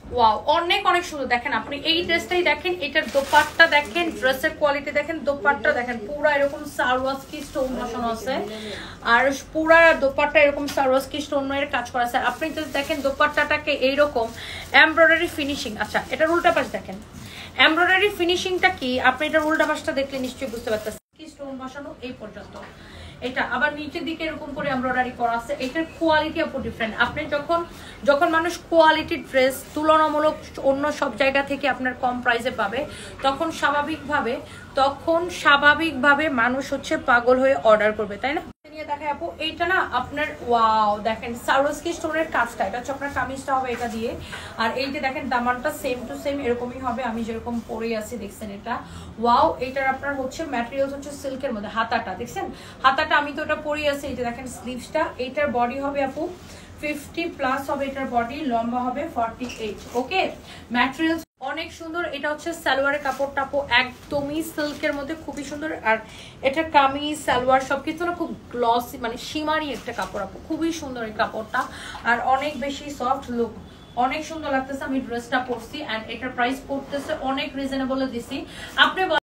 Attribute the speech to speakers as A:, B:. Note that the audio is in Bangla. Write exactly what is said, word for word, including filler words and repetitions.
A: ওয়াও, অনেক অনেক সুন্দর। দেখেন আপনি এই ড্রেসটাই দেখেন, এটার দোপাট্টা দেখেন, ড্রেসের কোয়ালিটি দেখেন, দোপাট্টা দেখেন পুরো এরকম সারওয়াস্কি স্টোন বসানো আছে, আর পুরা দোপাট্টা এরকম সারওয়াস্কি স্টোন এর কাজ করা আছে। আপনি যদি দেখেন দোপাট্টাটাকে এইরকম এমব্রয়ডারি ফিনিশিং, আচ্ছা এটার উল্টা পাশ দেখেন এমব্রয়ডারি ফিনিশিংটা কি, আপনি এটার উল্টা পাশটা দেখলে নিশ্চয়ই বুঝতে পারতেছেন কি স্টোন বসানো এই পর্যন্ত। এটা আবার নিচের দিকে এরকম করে এমব্রয়ডারি করা আছে। এটার কোয়ালিটি আপু ডিফারেন্ট। আপনি যখন যখন মানুষ কোয়ালিটির ড্রেস তুলনামূলক অন্য সব জায়গা থেকে আপনার কম প্রাইসে পাবে, তখন স্বাভাবিকভাবে তখন স্বাভাবিকভাবে মানুষ হচ্ছে পাগল হয়ে অর্ডার করবে, তাই না? দেখায় আপু এইটা না আপনার, ওয়াও দেখেন সারওয়াস্কি স্টোনের কাজটা, এটা হচ্ছে আপনার কামিজটা হবে এটা দিয়ে, আর এই যে দেখেন দামানটা সেম টু সেম এরকমই হবে, আমি যেরকম পরে আছি দেখছেন এটা। ওয়াও, এটার আপনার হচ্ছে ম্যাটেরিয়ালস হচ্ছে সিল্কের মধ্যে। হাতাটা দেখছেন, হাতাটা আমি তো ওটা পরে আছি, এই যে দেখেন স্লিভসটা। এইটার বডি হবে আপু ফিফটি প্লাস হবে, এটার বডি লম্বা হবে ফর্টি এইট। ওকে, ম্যাটেরিয়ালস অনেক সুন্দর। এটা হচ্ছে সালোয়ারের কাপড়টা আপু একদমই সিল্কের মধ্যে, খুবই সুন্দর। আর এটা কামিজ সালোয়ার সবকিছু না খুব গ্লসি, মানে শিমারি একটা কাপড় আপু, খুবই সুন্দর এই কাপড়টা, আর অনেক বেশি সফট লুক, অনেক সুন্দর লাগতেছে। আমি ড্রেসটা পরছি, এন্ড এটার প্রাইস পড়তেছে অনেক রিজনেবল দিছি। আপনি